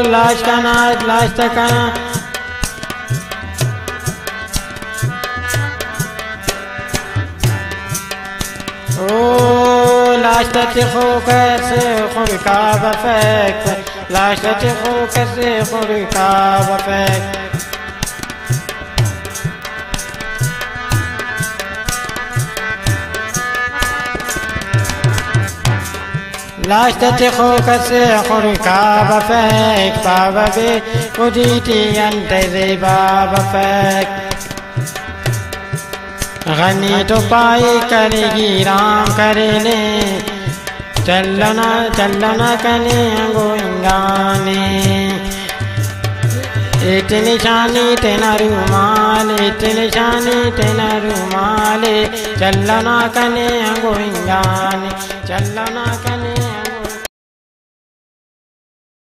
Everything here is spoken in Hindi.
लाश कना लाश तकना لا تتخو كسيخ كاب فيك لا تتخو كسيخ كاب فيك لا تتخو كسيخ كاب فيك بابا بي وجيتي أنت ذي بابا فيك غني तो पाई करेगी राम करे ले चलना चलना कने गोइंगाने इट निशानी तेना रुमाल इट निशानी तेना रुमाल चलना कने गोइंगाने चलना कने